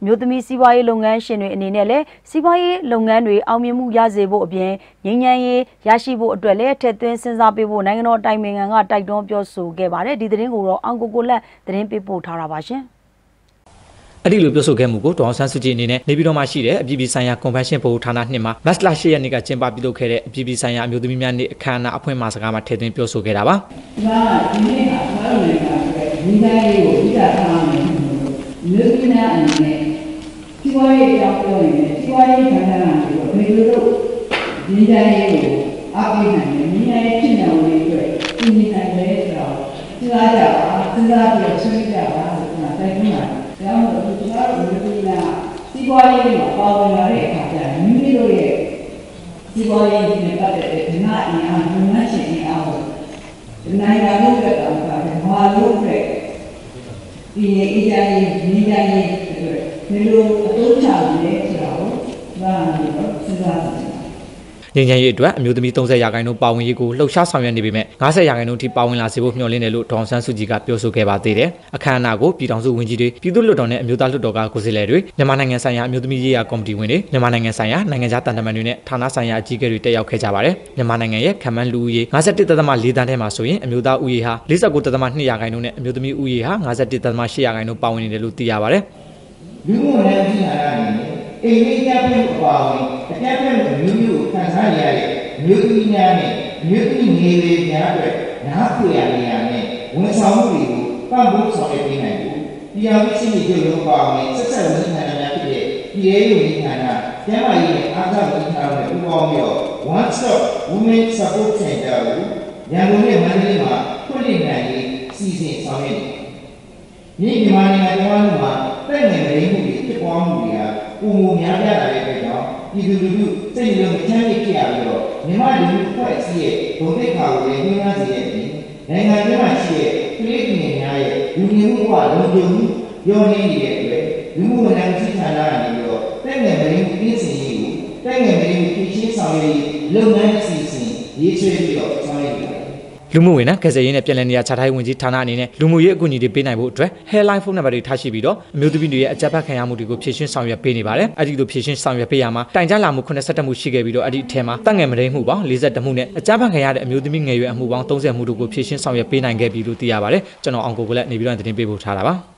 မျိုးသမီးစီးပွားရေးလုပ်ငန်းရှင်တွေအနေနဲ့လည်းစီးပွားရေးလုပ်ငန်းတွေအောင်မြင်မှုရစေဖို့အပြင်ငြိမ်းချမ်းရေးရရှိဖို့အတွက်လည်းထက်သွင်းစဉ်းစားပေးဖို့နိုင်ငံတော်တိုင်ပင်ခံကတိုက်တွန်းပြောဆိုခဲ့ပါတယ်ဒီသတင်းကိုတော့အောင်ကိုလက်သတင်းပေးပို့ထားတာပါရှင်အဲ့ဒီလိုပြောဆိုခဲ့မှုကိုဒေါအောင်ဆန်းစုကြည်အနေနဲ့နေပြည်တော်မှာရှိတဲ့အပြည်ပြည်ဆိုင်ရာကွန်ဗင်းရှင်းဗဟိုဌာန2မှာမတ်လ10ရက်နေ့ကကျင်းပပြုလုပ်ခဲ့တဲ့အပြည်ပြည်ဆိုင်ရာအမျိုးသမီးများနေ့အခမ်းအနားအဖွင့်အမှာစကားမှာထည့်သွင်းပြောဆိုခဲ့တာပါဒီနေ့ကဘာလို့လဲဆိုတော့ဒီတိုင်းလေးကိုဥပဒေထားမယ်လူကြီးများအနေနဲ့စီးပွားရေးကြောင်းပြောနေတယ်စီးပွားရေးဌာနတွေကိုဘယ်လိုလုပ်ဒီတိုင်းလေးကိုအားပေးနိုင်လဲဒီတိုင်းဖြစ်နေလို့အတွက်ပြင်နေနိုင်လဲဆိုတော့စဉ်းစားကြပါစဉ်းစားပြီးဆွေးနွေးကြပါဆိုတာတိုက်တွန်းပါတယ်။ဒါမှမဟုတ်ကျွန်တော်တို့လူကြီးကစီးပွားရေးမှာပါဝင်လာတဲ့အခါကျရင်မိမိတို့ရဲ့စီးပွားရေးနဲ့ပတ်သက်တဲ့ဓနအင်အား၊ငွေရှင်အင်အားကိုနိုင်ငံလုံးအတွက်တောင်မှဘာလို့လဲဒီအေဂျင့်ရေးနေတိုင်းရေးအတွက်ဘယ်လိုအသုံးချလဲဆိုတာကိုဒါမျိုးစဉ်းစားကြည့်ငြိမ်းချမ်းရေးအတွက်အမျိုးသမီး30ရာခိုင်နှုန်းပါဝင်ရေးကိုလှုပ်ရှားဆောင်ရွက်နေပေမဲ့50ရာခိုင်နှုန်းထိပါဝင်လာစေဖို့မျှော်လင့်တယ်လို့ဒေါအောင်ဆန်းစုကြည်ကပြောဆိုခဲ့ပါသေးတယ်။အခမ်းအနားကိုပြည်ထောင်စုဝန်ကြီးတွေပြည်သူ့လွှတ်တော်နဲ့အမျိုးသားလွှတ်တော်ကကိုယ်စားလှယ်တွေမြန်မာနိုင်ငံဆိုင်ရာအမျိုးသမီးရေးရာကော်မတီဝင်တွေမြန်မာနိုင်ငံဆိုင်ရာနိုင်ငံခြားတန်တမန်တွေနဲ့ဌာနဆိုင်ရာအကြီးအကဲတွေတက်ရောက်ခဲ့ကြပါတယ်။မြန်မာနိုင်ငံရဲ့ခန့်မှန်းလူဦးရေ51.4 သန်းထဲမှာဆိုရင်အမျိုးသားဦးရေဟာ49.2ရာခိုင်နှုန်းနဲ့အမျိုးသမီးဦးရေဟာ51.8ရာခိုင်နှုန်းပါဝင်နေတယ်လို့သိရပါတယ်။လူမှုရေးကြီးလာတာနဲ့အိမ်လေးကြပြအပါဝင်အကြပြမှုမျိုးမျိုးခံစားရတဲ့မျိုးသမီးများနဲ့မျိုးသမီးငယ်လေးများအတွက်နားဖွေရနေရတဲ့ဝန်ဆောင်မှုတွေကိုပံ့ပိုးဆောင်ရွက်ပေးနိုင်ဖို့တရားဝင်ရှိနေကြလို့ပါဝင်ဆက်ဆက်ဝန်ထမ်းများဖြစ်တဲ့ပြည်ရေးဝန်ထမ်းများကျန်းမာရေးနဲ့အားကစားဝန်ထမ်းတွေပူးပေါင်းပြီးတော့ One Stop Women Support Center ကိုရန်ကုန်နဲ့မန္တလေးမှာဖွင့်လှစ်နိုင်ရေးစီစဉ်ဆောင်ရွက်နေတယ်။မြန်မာနိုင်ငံတော်မှာတဲ့ငယ်လေးမှုတွေဖြစ်ပွားမှုတွေကပုံမများပြားလာတဲ့အတွက်ကြောင့်ပြည်သူလူထုစိတ်လုံးချမ်းမြေ့ဖြစ်ရပြီးတော့မြန်မာလူထုဖွဲ့စည်းရဲ့ဘုံတိတ်ခါကိုလည်းညှိနှိုင်းစေတဲ့ပြီးနိုင်ငံတွင်းမှာရှိတဲ့ပြည်သူများရဲ့လူမျိုးမှုကလုံခြုံမှုရောနေနေတဲ့အတွက်လူမှုဝန်ထမ်းကြီးဌာနကနေပြီးတော့တဲ့ငယ်လေးမှုပြင်ဆင်ရေးကိုတဲ့ငယ်လေးမှုဖြည့်ရှင်းဆောင်ရွက်ရေးလုပ်ငန်းအစီအစဉ်ရေးဆွဲပြီးတော့ဆောင်ရွက်နေပါတယ်လူမှုဝန်ထမ်းကယ်ဆယ်ရေးနဲ့ပြည်내နေရာချထားရေးဝန်ကြီးဌာနအနေနဲ့လူမှုရေးအကူအညီတွေပေးနိုင်ဖို့အတွက် Helpline ဖုန်းနံပါတ်တွေထားရှိပြီးတော့အမျိုးသမီးတွေရဲ့အကြမ်းဖက်ခံရမှုတွေကိုဖြည့်ရှင်းဆောင်ရွက်ပေးနေပါတယ်။အဲဒီလိုဖြည့်ရှင်းဆောင်ရွက်ပေးရမှာတိုင်ကြားလာမှု82မှုရှိခဲ့ပြီးတော့အဲ့ဒီအထက်မှာတပ်ငယ်မတိန်မှုပေါင်း42မှုနဲ့အကြမ်းဖက်ခံရတဲ့အမျိုးသမီးငယ်ရွယ်အမှုပေါင်း30မှုတို့ကိုဖြည့်ရှင်းဆောင်ရွက်ပေးနိုင်ခဲ့ပြီလို့သိရပါတယ်။ကျွန်တော်အောင်ကိုကလည်းနေပြီးတော့တင်ပေးပို့ထားတာပါ။